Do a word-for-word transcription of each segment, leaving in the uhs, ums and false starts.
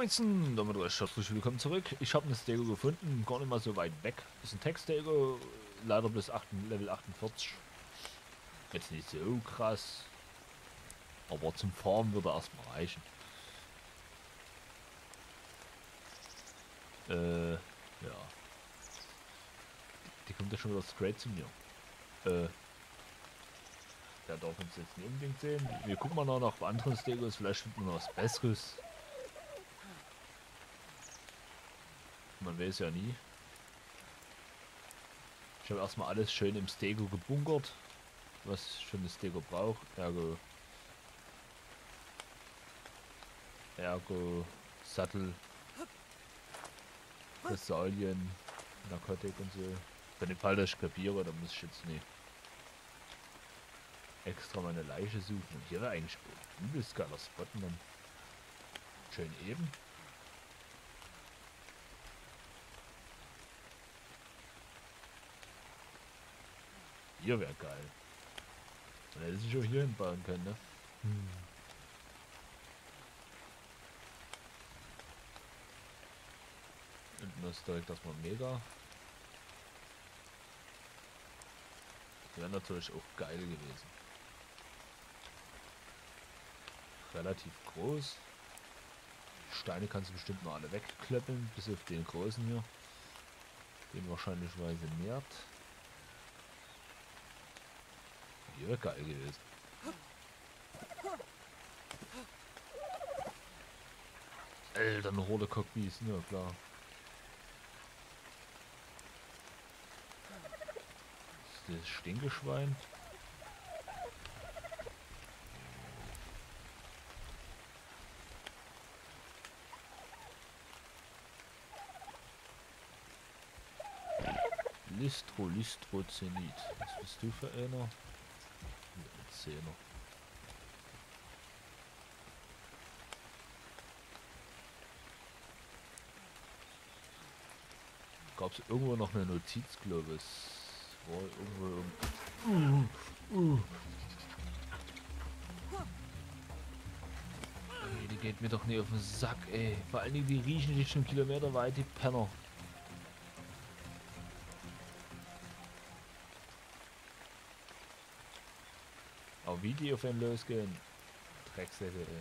Moinsen, damit recht herzlich willkommen zurück. Ich habe eine Stego gefunden, gar nicht mal so weit weg. Ist ein Tech-Stego, leider bis acht, Level achtundvierzig. Jetzt nicht so krass, aber zum Farmen würde erstmal reichen. Äh, ja. Die kommt ja schon wieder straight zu mir. Äh, der darf uns jetzt nicht unbedingt sehen. Wir gucken mal noch nach anderen Stegos, vielleicht finden wir noch was Besseres. Man weiß ja nie. Ich habe erstmal alles schön im Stego gebunkert, was schon das Stego braucht. Ergo, Ergo, Sattel, Fressalien, Narkotik und so. Für den Fall, dass ich kapiere, dann muss ich jetzt nicht extra meine Leiche suchen. Und hier wäre eigentlich ein übelst geiler Spot. Dann schön eben. Hier wäre geil. Dann hätte ich auch hier hinbauen können, ne? Hm. Unten ist direkt erstmal mega. Wäre natürlich auch geil gewesen. Relativ groß. Die Steine kannst du bestimmt noch alle wegklöppeln, bis auf den großen hier. Den wahrscheinlichweise nährt. Hier wäre geil gewesen. Alter, eine rote Cockbies, ja klar. Das ist das Stinkeschwein. Listro, Listro, Zenit. Was bist du für einer? Zehner. Gab es irgendwo noch eine Notiz, glaube ich. War irgendwo. Uh, uh. Ey, die geht mir doch nicht auf den Sack, ey. Vor allen Dingen, die riechen dich schon Kilometer weit, die Penner. Aber wie die auf einen losgehen. Drecksäcke, ey.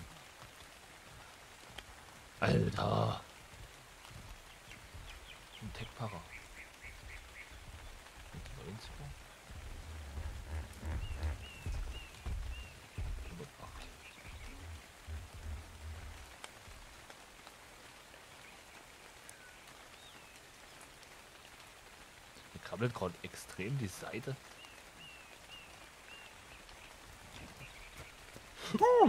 Alter! Ein Tech-Para. hundertacht. Mir krabbelt gerade extrem die Seite. Uh!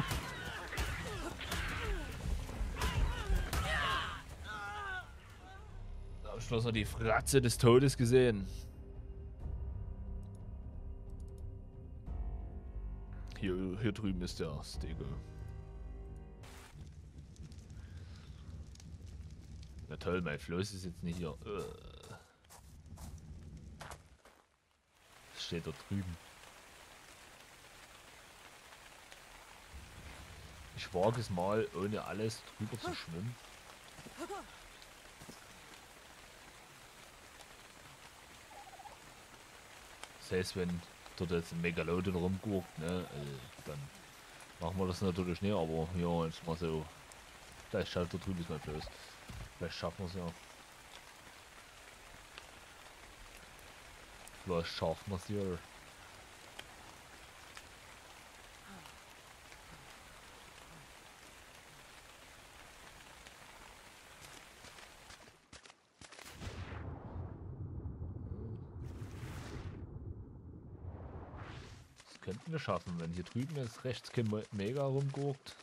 Da hab ich bloß noch die Fratze des Todes gesehen. Hier, hier drüben ist der Stego. Na toll, mein Floß ist jetzt nicht hier. Das steht da drüben. Ich wage es mal, ohne alles drüber zu schwimmen. Das heißt, wenn dort jetzt ein Megalodon rumguckt, ne, äh, dann machen wir das natürlich nicht, aber ja, jetzt mal so. Vielleicht schaut da drüben ist mein Floß. Vielleicht schaffen wir es ja. Vielleicht schaffen wir es ja. Könnten wir schaffen, wenn hier drüben jetzt rechts kein Me- Mega rumguckt.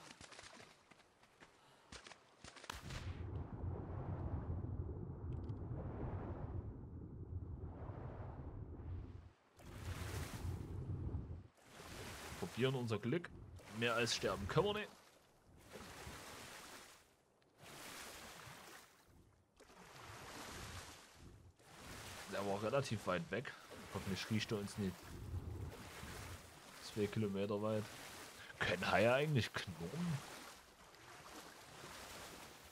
Probieren unser Glück. Mehr als sterben können wir nicht. Der war relativ weit weg. Hoffentlich riecht er uns nicht. Zwei Kilometer weit. Können Haie eigentlich knurren?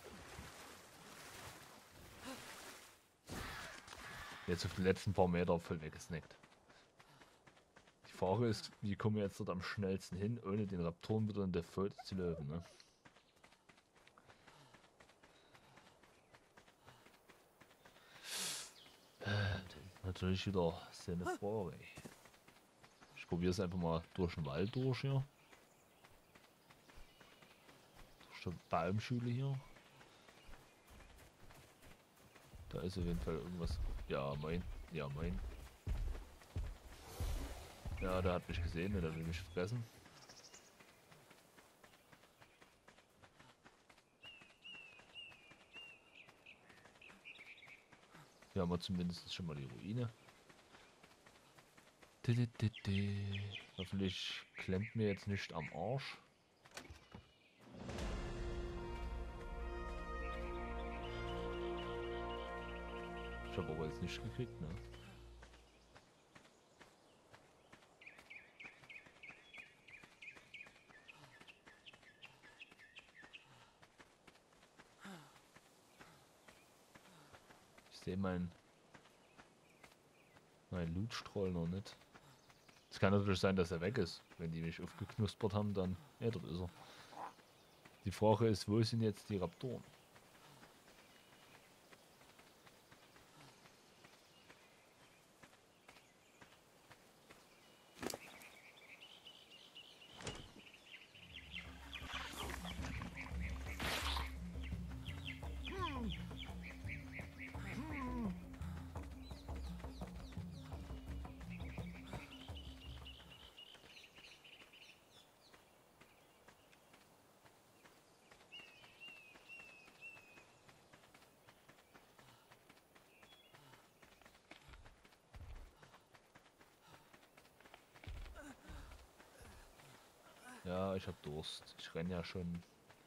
Jetzt auf den letzten paar Meter voll weggesnackt. Die Frage ist, wie kommen wir jetzt dort am schnellsten hin, ohne den Raptoren wieder in der Pfote zu löwen, ne? Das ist natürlich wieder so eine Frage. Ich probiere es einfach mal durch den Wald durch hier. Durch die Baumschule hier. Da ist auf jeden Fall irgendwas. Ja, mein. Ja, mein. Ja, der hat mich gesehen, der will mich fressen. Hier haben wir zumindest schon mal die Ruine. Hoffentlich klemmt mir jetzt nicht am Arsch. Ich habe aber jetzt nicht gekriegt, ne? Ich sehe meinen mein Loot-Stroll noch nicht. Es kann natürlich sein, dass er weg ist. Wenn die mich aufgeknuspert haben, dann... Ja, dort ist er. Die Frage ist, wo sind jetzt die Raptoren? Ja, ich hab Durst. Ich renn ja schon.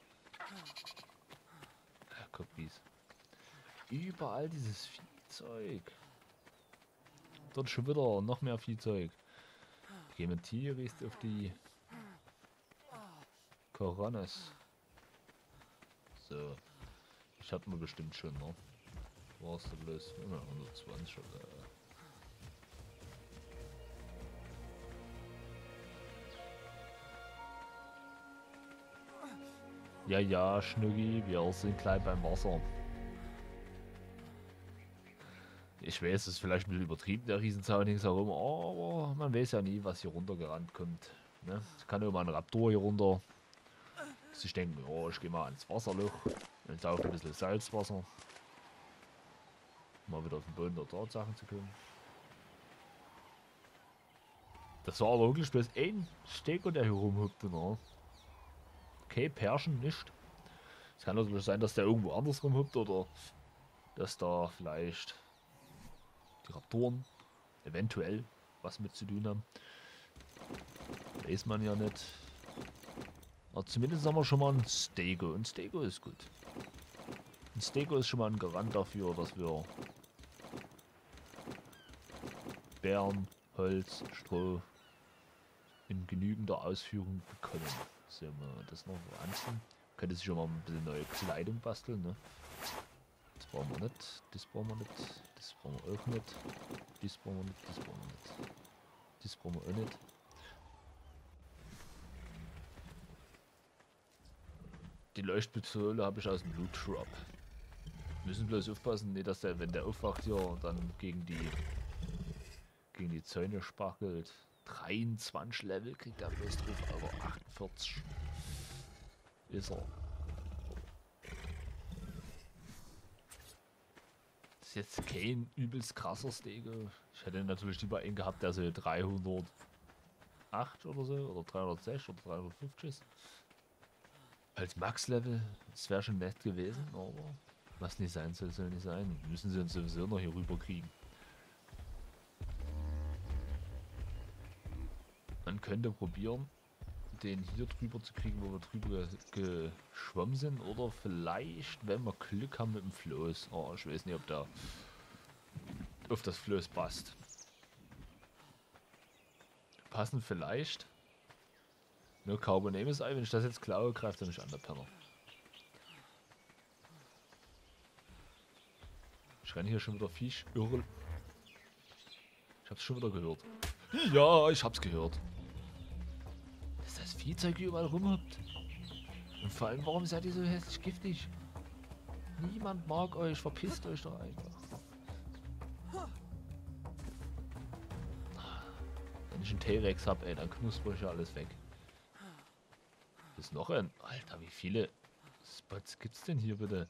Ja, guck wie's. Überall dieses Viehzeug. Dort schon wieder noch mehr Viehzeug. Gehen wir Tierist auf die Coronas. So. Ich hatte mir bestimmt schon, ne? Warst du bloß immer hundertzwanzig oder. Ja, ja, Schnucki, wir sind gleich beim Wasser. Ich weiß, es ist vielleicht ein bisschen übertrieben, der Riesenzaun ringsherum, aber man weiß ja nie, was hier runtergerannt kommt. Ne? Es kann immer ein Raptor hier runter. Ich denke, oh, ich gehe mal ans Wasserloch und sauge ein bisschen Salzwasser. Mal wieder auf den Boden der Tatsachen zu kommen. Das war aber wirklich bloß ein Steger, der hier rumhüpfte, ne? Okay, Pärchen nicht. Es kann natürlich sein, dass der irgendwo anders rumhüpft oder dass da vielleicht die Raptoren eventuell was mit zu tun haben. Weiß man ja nicht. Aber zumindest haben wir schon mal ein Stego. Und Stego ist gut. Ein Stego ist schon mal ein Garant dafür, dass wir Bären, Holz, Stroh in genügender Ausführung bekommen. So, mal das noch anziehen. Könnte sich schon mal ein bisschen neue Kleidung basteln, ne? Das brauchen wir nicht, das brauchen wir nicht, das brauchen wir auch nicht, das brauchen wir nicht, das brauchen wir nicht, das brauchen wir auch nicht. Die Leuchtpistole habe ich aus dem Loot Drop. Müssen bloß aufpassen, nicht, dass der, wenn der aufwacht hier, dann gegen die gegen die Zäune sparkelt. dreiundzwanzig Level kriegt er bloß drauf, aber achtundvierzig ist er. Das ist jetzt kein übelst krasser Stego. Ich hätte natürlich lieber einen gehabt, der so dreihundertacht oder so, oder dreihundertsechs oder dreihundertfünfzig ist. Als Max-Level, das wäre schon nett gewesen, aber was nicht sein soll, soll nicht sein. Müssen sie uns sowieso noch hier rüber kriegen. Man könnte probieren, den hier drüber zu kriegen, wo wir drüber geschwommen sind. Oder vielleicht, wenn wir Glück haben mit dem Floß. Oh, ich weiß nicht, ob der auf das Floß passt. Passen vielleicht. Nur Carbonemes Ei, wenn ich das jetzt klaue, greift er mich an, der Penner. Ich renne hier schon wieder Fisch irre Ich hab's schon wieder gehört. Ja, ich hab's gehört. Dass das Viehzeug hier überall rumhoppt. Und vor allem, warum seid ihr so hässlich giftig? Niemand mag euch, verpisst euch doch einfach. Wenn ich einen T-Rex hab, ey, dann knusper ich ja alles weg. Ist noch ein... Alter, wie viele Spots gibt's denn hier bitte?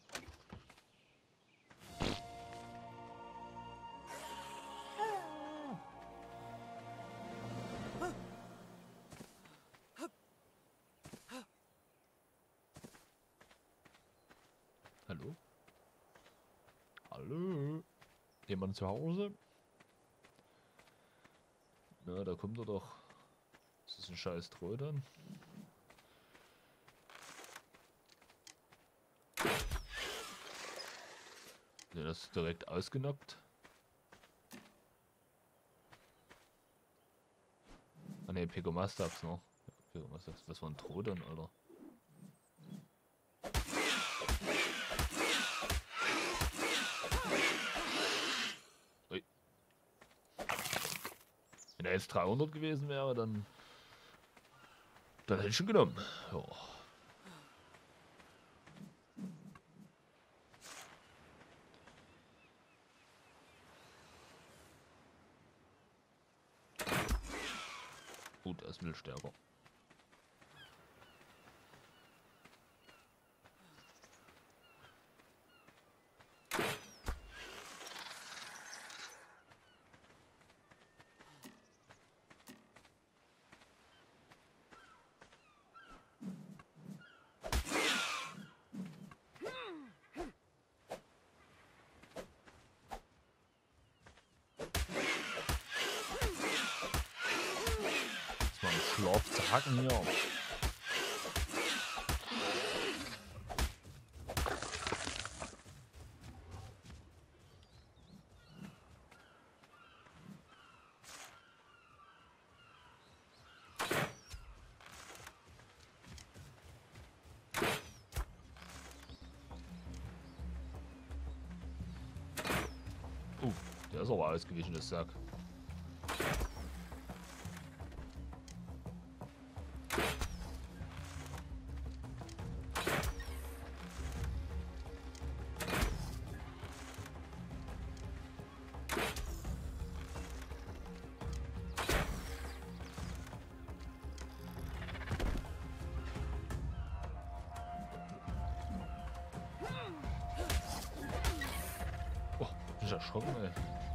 Hallo? Hallo? Jemand zu Hause? Na, da kommt er doch. Das ist ein scheiß Trödern. Ne, das ist direkt ausgenockt. Ah ne, Pegomastax noch. Ja, Pegomastax, was war ein Trödern, Alter? Ui. Wenn er jetzt dreihundert gewesen wäre, dann... Dann hätte ich schon genommen. Ja. Gut, er ist mittelstärker. Schlaf zu hacken hier. Uh, der ist aber ausgewichen, das Sack. Erschrocken, ey.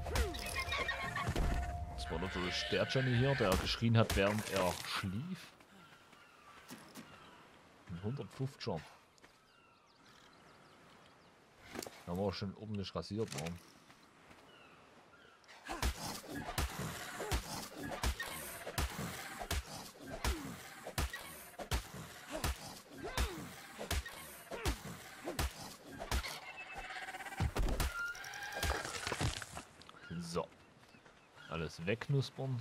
Das war natürlich der Johnny hier, der geschrien hat, während er schlief. Ein hundertfünfziger. Da haben wir schon ordentlich rasiert, Mann. So. Alles wegknuspern.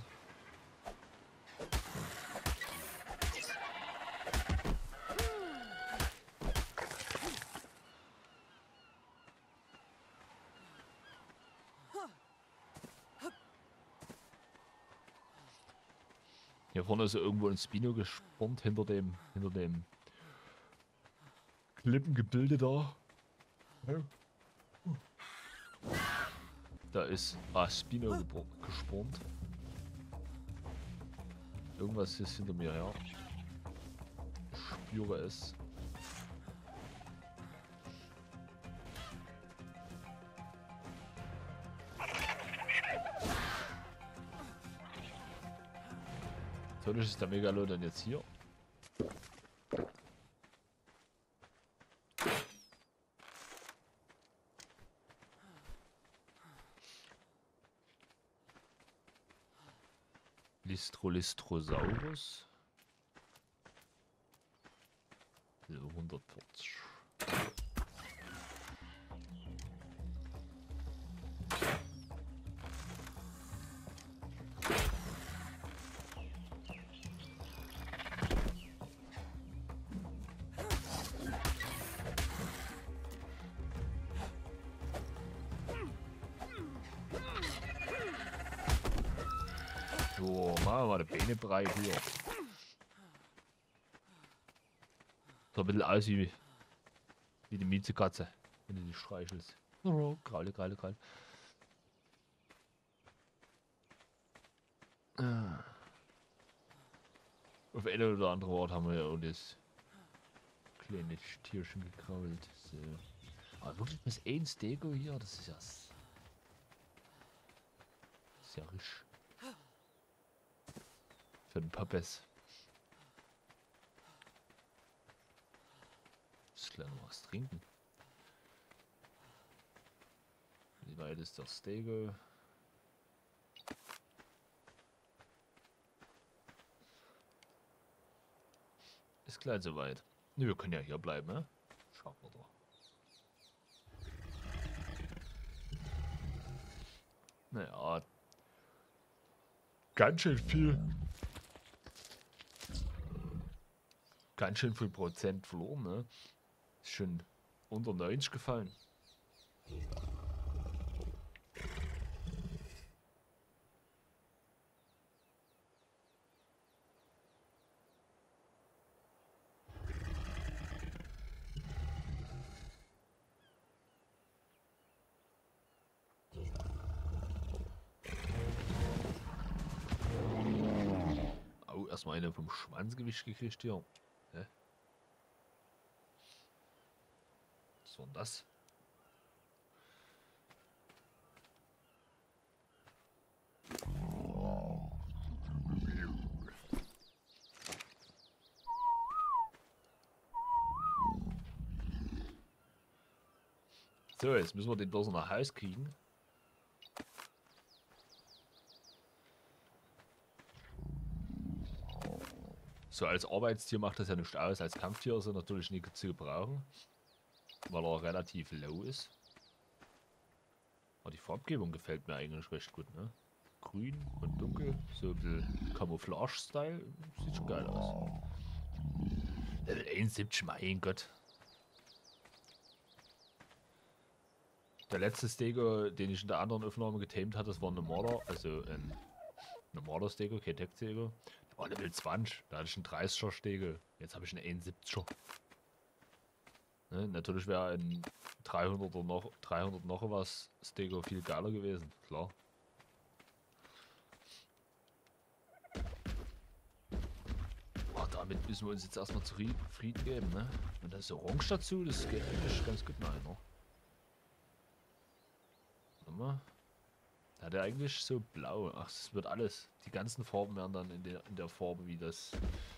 Hier vorne ist ja irgendwo ein Spino gespornt hinter dem, hinter dem Klippengebilde da. Ja. Da ist ah, Spino gespornt. Irgendwas ist hinter mir her. Ich spüre es. Natürlich ist der Megalodon jetzt hier. Listrolystrosaurus. So, hundertvierzig. Boah, machen wir mal die Beine breit hier. So ein bisschen aus wie, wie die Miezekatze, wenn du die streichelst. Oh, Kraule, Kraule, Kraule. Ah. Auf eine oder andere Ort haben wir ja auch das kleine Tierchen gekrault. So. Aber wirklich bis ein Stego hier, das ist ja... Das ist ja richtig. Für den Pappes. Ich gleich noch was trinken. Wie weit ist der Stego? Ist gleich soweit. Ne, wir können ja hier bleiben, ne? Schauen wir doch. Naja. Ganz schön viel. Ganz schön viel Prozent verloren, ne? Ist schon unter neunzig gefallen. Oh, erstmal eine vom Schwanzgewicht gekriegt hier. Hä? Was war denn das? So, jetzt müssen wir den bloß nach Haus kriegen. So, als Arbeitstier macht das ja nicht aus. Als Kampftier ist er natürlich nicht zu gebrauchen, weil er relativ low ist. Aber die Farbgebung gefällt mir eigentlich recht gut, ne? Grün und dunkel, so ein bisschen Camouflage-Style. Sieht schon geil aus. Level einundsiebzig, mein Gott. Der letzte Stego, den ich in der anderen Aufnahme getamed hatte, das war ein normaler, also ein normaler Stego, kein Tech-Stego. Der war Level zwanzig, da hatte ich einen dreißiger Stego. Jetzt habe ich einen einundsiebziger. Ne, natürlich wäre ein dreihunderter noch, dreihundert noch was Stego viel geiler gewesen, klar. Oh, damit müssen wir uns jetzt erstmal zufrieden geben, ne? Und da ist Orange dazu, das geht eigentlich ganz gut rein, ne? Warte mal. Hat er eigentlich so blau? Ach, es wird alles. Die ganzen Farben werden dann in der, in der Farbe wie das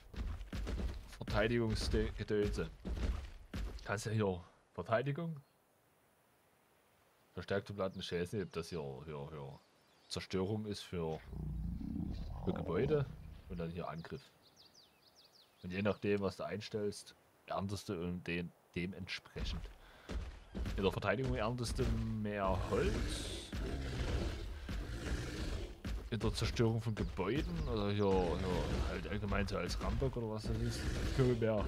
Verteidigungsgedönse. Kannst ja hier Verteidigung. Verstärkte Platten, ich weiß nicht, ob das hier, hier, hier Zerstörung ist für, für Gebäude und dann hier Angriff. Und je nachdem, was du einstellst, erntest du und den, dementsprechend. In der Verteidigung erntest du mehr Holz. In der Zerstörung von Gebäuden oder hier, hier halt allgemein so als Rambock oder was das ist. Ich glaube mehr.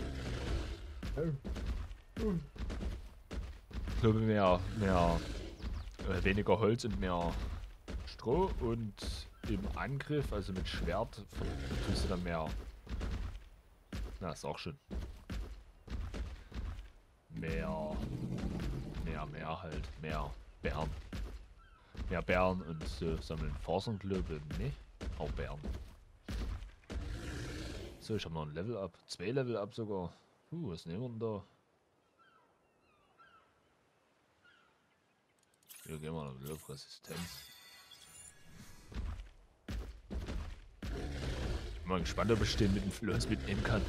Ich glaube mehr, mehr äh, weniger Holz und mehr Stroh und im Angriff, also mit Schwert, tust du dann mehr. Na, ist auch schon. Mehr. Mehr, mehr halt. Mehr Bären. Mehr Bären und so sammeln Fasern, glaube ich. Ne? Auch Bären. So, ich habe noch ein Level Up. Zwei Level Up sogar. Uh, was nehmen wir denn da? Hier gehen wir noch auf Resistenz. Ich bin mal gespannt, ob ich den mit dem Floß mitnehmen kann.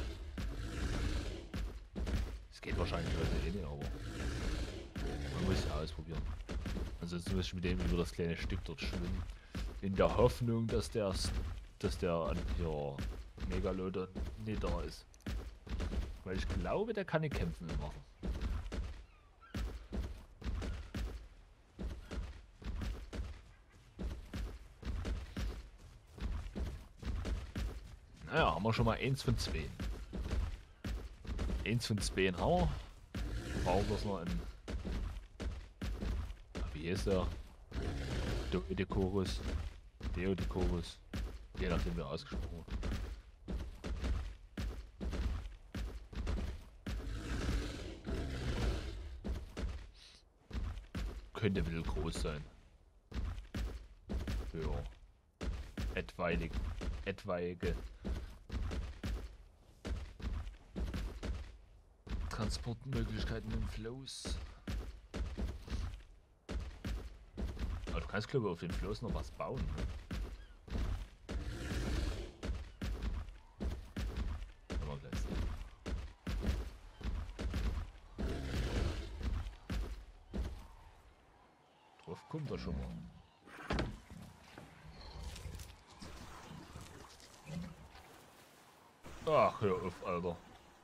Es geht wahrscheinlich heute eh nicht, aber man muss es ja ausprobieren. Ansonsten muss ich mit dem über das kleine Stück dort schwimmen. In der Hoffnung, dass der, dass der hier Megalodon nicht da ist. Weil ich glaube, der kann nicht kämpfen im Wasser. Naja, haben wir schon mal eins von zwei. Eins von zwei haben wir. Brauchen wir es noch in. Wie ist der? Deodecorus. Deodecorus. Je nachdem, wer ausgesprochen wird. Könnte ein bisschen groß sein. Für etwaige, etwaige Transportmöglichkeiten im Floß. Aber du kannst, glaube ich, auf den Floß noch was bauen. Ne? Aber gleich sehen. Drauf kommt er schon mal. Ach, hör auf, Alter.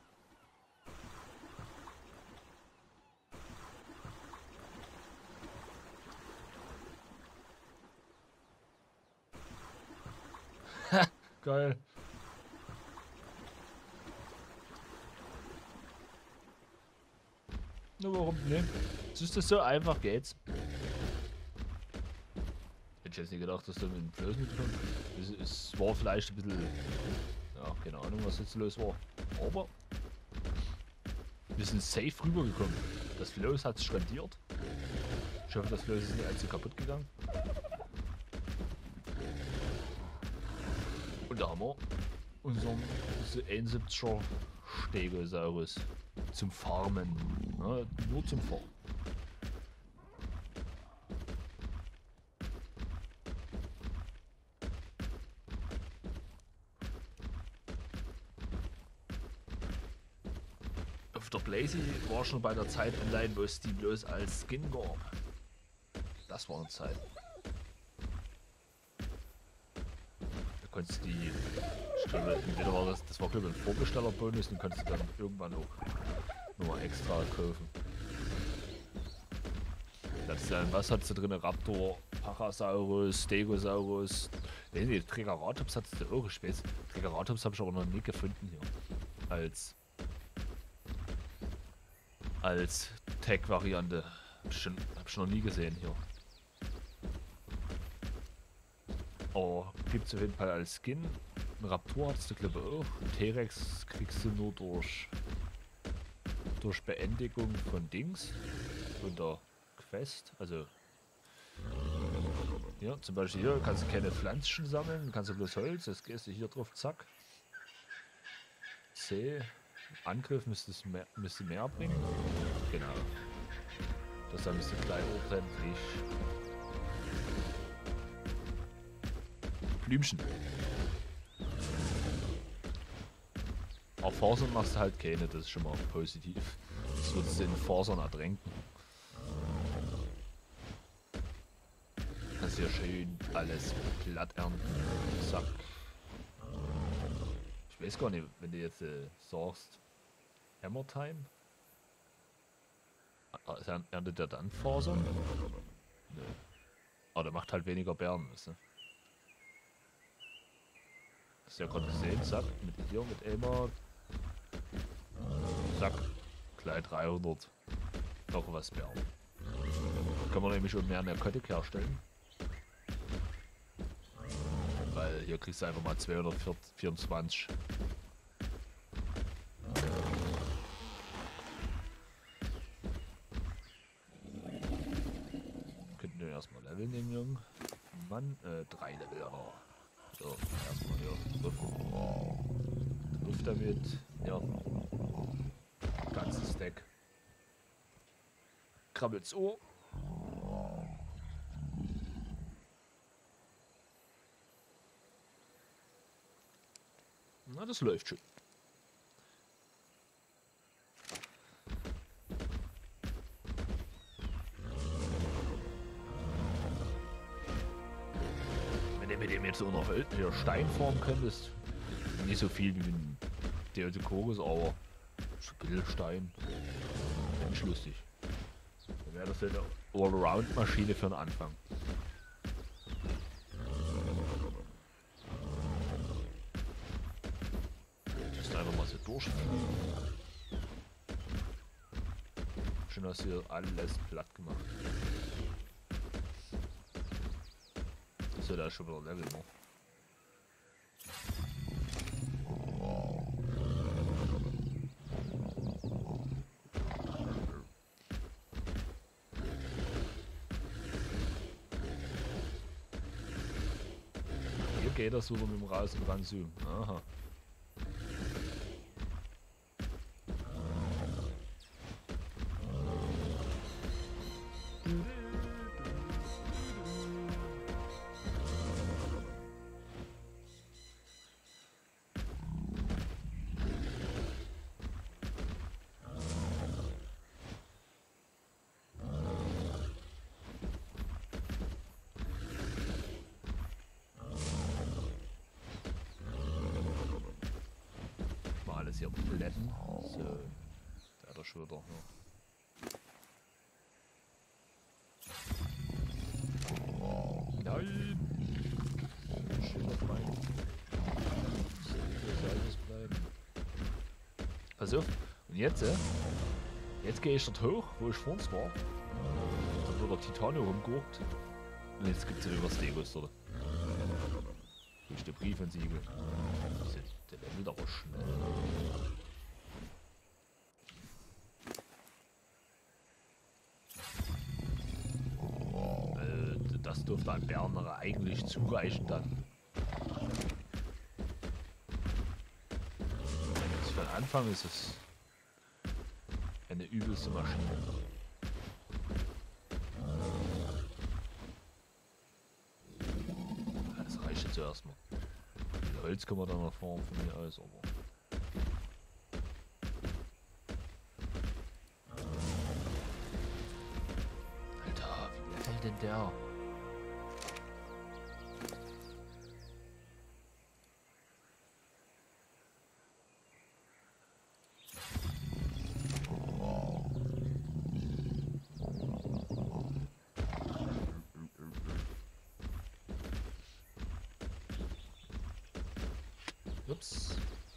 Geil. Na, warum ne? Siehst du, so einfach geht's. Hätte ich jetzt nicht gedacht, dass du mit dem Floß mitkommst. Es, es war vielleicht ein bisschen. Ja, keine Ahnung, was jetzt los war. Aber wir sind safe rübergekommen. Das Floß hat sich rendiert. Ich hoffe, das Floß ist nicht allzu kaputt gegangen. Und da haben wir unseren einundsiebziger Stegosaurus zum Farmen. Ja, nur zum Farmen. Auf der Blazy war schon bei der Zeit online, wo es die bloß als Skin gab. Das war eine Zeit. Da konntest du die, ich glaube, entweder war das, das war glaube ich ein Vorbestellerbonus, den konntest du dann irgendwann auch nur extra kaufen. Das ist dann, was hattest du drin? Raptor, Parasaurus, Stegosaurus. Nee, nee, Triceratops hattest du auch gespielt. Triceratops habe ich aber noch nie gefunden hier. Als als Tag-Variante. Hab ich, schon, hab ich noch nie gesehen hier. Aber gibt es auf jeden Fall als Skin. Ein Raptor hattest du glaube ich auch. Ein T-Rex kriegst du nur durch durch Beendigung von Dings. Von der Quest. Also ja, zum Beispiel hier kannst du keine Pflanzen sammeln, kannst du bloß Holz. Jetzt gehst du hier drauf, zack. C. Angriff müsste es mehr, müsste mehr bringen. Genau. Das da müsste gleich ordentlich. Blümchen. Aber Fasern machst du halt keine, das ist schon mal positiv. Das würdest du in Fasern ertränken. Kannst hier schön alles platt ernten. Zack. Ich weiß gar nicht, wenn du jetzt äh, sagst, Hammer Time, erntet der dann Fasern? Nö. Aber der macht halt weniger Beeren, weißt du? Das ist ja gerade gesehen, zack, mit hier, mit Elmar, zack, gleich dreihundert, noch was Beeren. Kann man nämlich schon mehr Narkotik herstellen. Weil hier kriegst du einfach mal zweihundertvierundzwanzig. Könnten wir erstmal leveln, den Jungen. Mann, äh, drei Level, ja. So, erstmal hier Luft. Luft damit. Ja. Ganzes Stack. Krabbelt's Ohr. Na, das läuft schon. Wenn du mit dem jetzt so noch hier Stein formen könntest, nicht so viel wie ein Deodocoris, aber schon ein bisschen Stein. Wäre nicht lustig. Dann wäre das ja eine Allround-Maschine für den Anfang. Einfach mal so durchfliegen. Schon hast du hier alles platt gemacht. So, da ist schon wieder Level noch. geht das wieder mit dem Raus- und Ranzoomen. Aha. Alles hier plätten. So. Da hat er schon wieder. Ja. Nein! Schön auf meinen. So soll das bleiben. Pass auf. Und jetzt, äh, jetzt gehe ich dort hoch, wo ich vorhin war. Da wird der Titano rumgeguckt. Und jetzt gibt es ja über Stegos dort. Durch den Brief und Siegel. Der levelt aber schnell. Äh, das dürfte ein Berner eigentlich zureichen dann. Also für den Anfang ist es eine übelste Maschine. Das reicht jetzt erstmal. Holz können wir dann noch fahren von mir aus, aber. Alter, wie levelt denn der? Ups.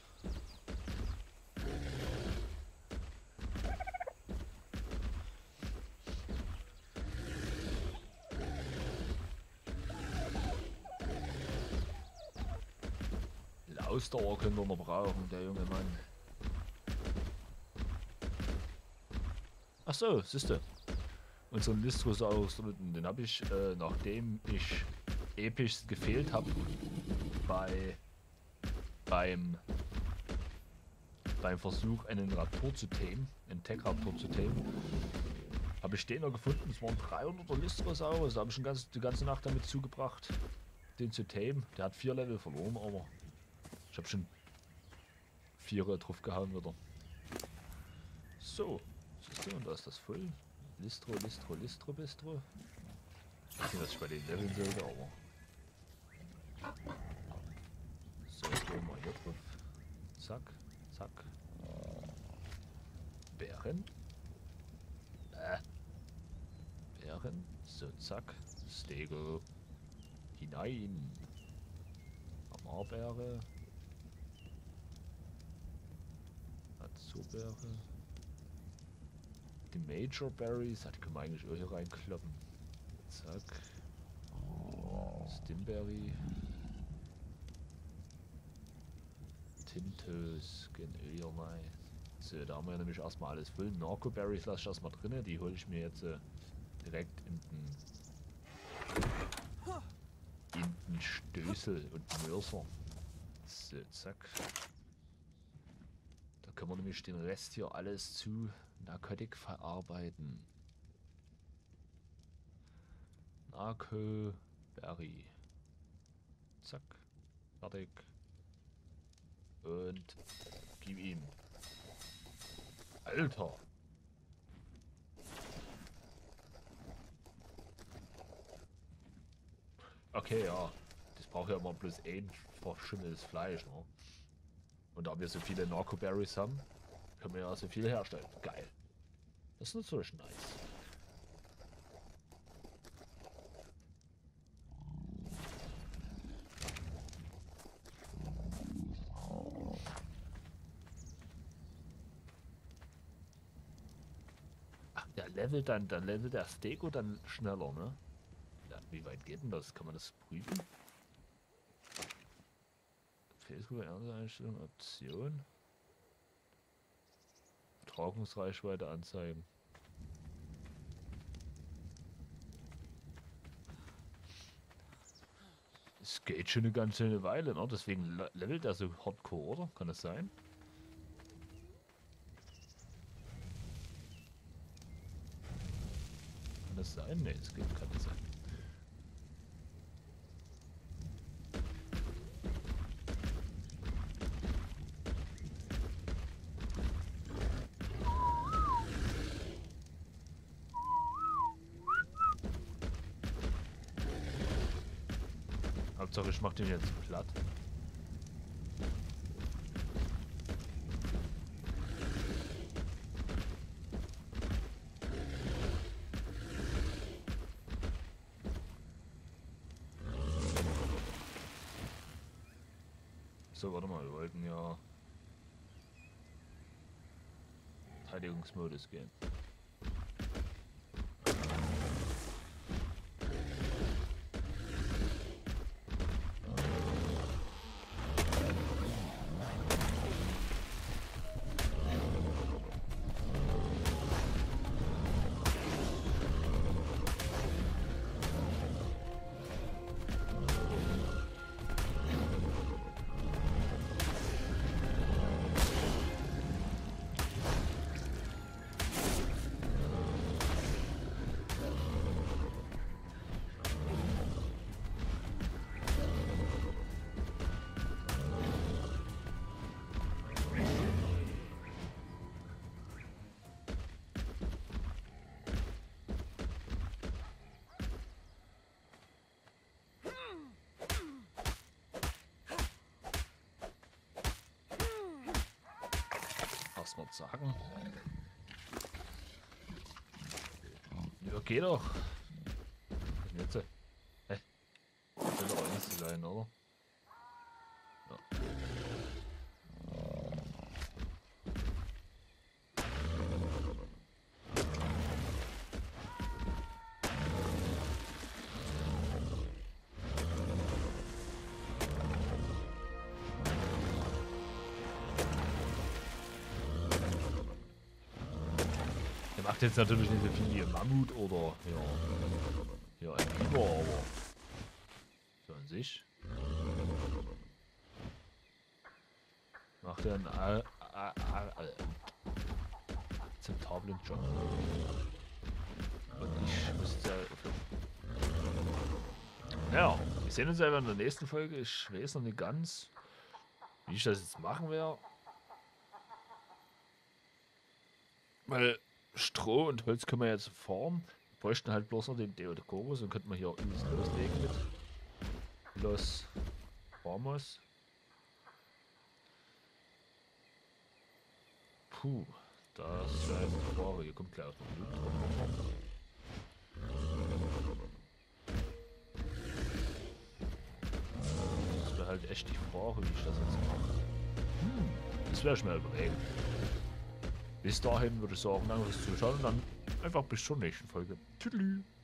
Ausdauer können wir noch brauchen, der junge Mann. Ach so, siehste. Unseren Listrosaurus, den habe ich, äh, nachdem ich episch gefehlt habe, bei beim beim Versuch, einen Raptor zu tamen, einen Tech-Raptor zu tamen, habe ich den noch gefunden. Es waren dreihunderter Listrosaurus. Da habe ich schon ganz, die ganze Nacht damit zugebracht, den zu tamen. Der hat vier Level verloren, aber ich habe schon vier drauf gehauen wieder. So, siehst du, und da ist das voll. Listro, Listro, Listro, Bistro. Ich weiß nicht, was ich bei den Leveln sollte, aber. So, jetzt gehen wir hier drauf. Zack, zack. Bären. Äh. Bären. So, zack. Stego. Hinein. Amarbeere. Azurbeere. Die Major Berries, die können wir eigentlich auch hier reinkloppen. Zack. Stimberry. Tintos, gehen hier rein. So, da haben wir nämlich erstmal alles voll. Narco Berries lasse ich erstmal drin, die hole ich mir jetzt äh, direkt in den, in den Stößel und Mörser. So, zack. Da können wir nämlich den Rest hier alles zu Narkotik verarbeiten. Narco Berry. Zack. Fertig. Und gib ihm. Alter. Okay, ja. Das braucht ja immer bloß ein verschimmeltes Fleisch, ne? Und da wir so viele Narco-Berries haben, können wir ja so viel herstellen. Geil. Das ist natürlich nice. Ach, der levelt dann, dann levelt der Stego dann schneller, ne? Ja, wie weit geht denn das? Kann man das prüfen? Facebook Einstellung Option. Tragungsreichweite anzeigen. Das geht schon eine ganz schöne Weile, ne? Deswegen le- levelt er so hardcore, oder? Kann das sein? Kann das sein? Ne, es geht, kann das sein. Hauptsache ich mach den jetzt platt. So, warte mal, wir wollten ja Verteidigungsmodus gehen. Erstmal sagen. Ja, geht doch. Was ist denn jetzt? Hä? Das soll doch eins sein, oder? Ja. Der macht jetzt natürlich nicht so viel wie ein Mammut oder ja, ja ein Biber, aber so an sich macht er einen a- a- a- a- akzeptablen Job. Und ich muss jetzt ja. Ja, wir sehen uns einfach in der nächsten Folge. Ich weiß noch nicht ganz, wie ich das jetzt machen werde. Weil Stroh und Holz können wir jetzt farmen. Wir bräuchten halt bloß noch den Deodocorus und könnten wir hier übelst loslegen mit Los Farmers. Puh, das ist ja jetzt die Frage. Hier kommt gleich auch noch Blut drauf. Das wäre halt echt die Frage, wie ich das jetzt mache. Hm, das werde ich mir überlegen. Bis dahin würde ich sagen, danke fürs Zuschauen und dann einfach bis zur nächsten Folge. Tschüss.